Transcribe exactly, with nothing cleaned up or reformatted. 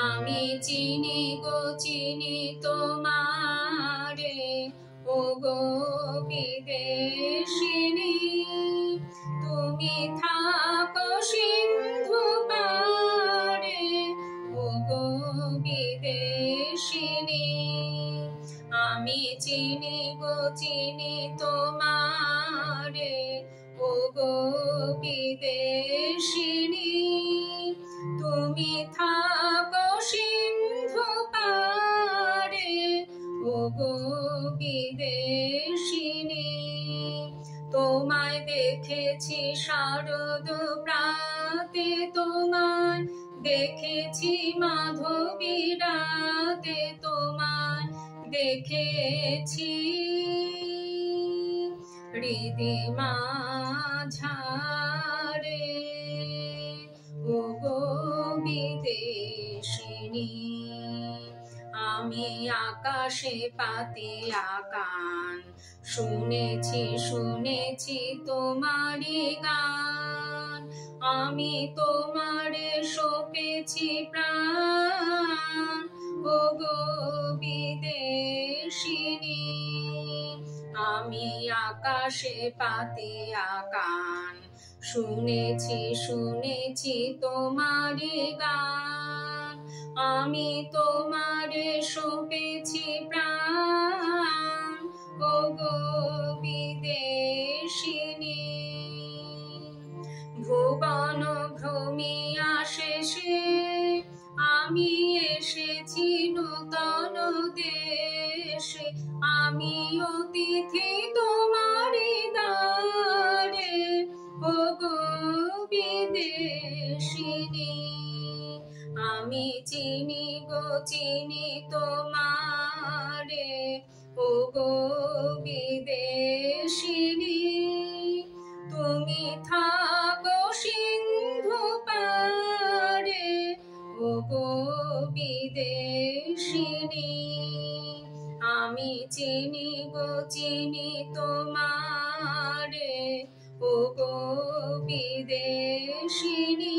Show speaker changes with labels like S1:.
S1: আমি চিনি গো চিনি তোমারে, ও গো বিদেশিনী। তুমি থাকো সিন্ধু পারে, ও গো বিদেশিনী। আমি চিনি গো চিনি তোমারে, ও গো বিদেশিনী। তুমি থাকো সিন্ধু পারে, ও গো বিদেশিনী। তোমায় দেখেছি শারদ প্রাতে, তোমায় দেখেছি মাধবী রাতে, তোমায় দেখেছি হৃদি মাঝারে, ও গো বিদেশিনী। আমি আকাশে পাতিয়া গান, শুনেছি শুনেছি তোমারি গান। আমি তোমারে সপেছি প্রাণ, ও গো বিদেশিনী। আমি আকাশে পাতিয়া গান, শুনেছি শুনেছি তোমারি গান। আমি তোমারে সপেছি প্রাণ, ও গো বিদেশিনী। ভুবন ভ্রমিয়া শেষে আমি এসেছি নূতন দেশে। আমি অতিথি তোমারি দ্বারে, ও গো বিদেশিনী। আমি চিনি গো চিনি তোমারে, ও গো বিদেশিনী। তুমি থাকো সিন্ধু পারে, ও গো বিদেশিনী। আমি চিনি গো চিনি তোমারে, ও গো বিদেশিনী।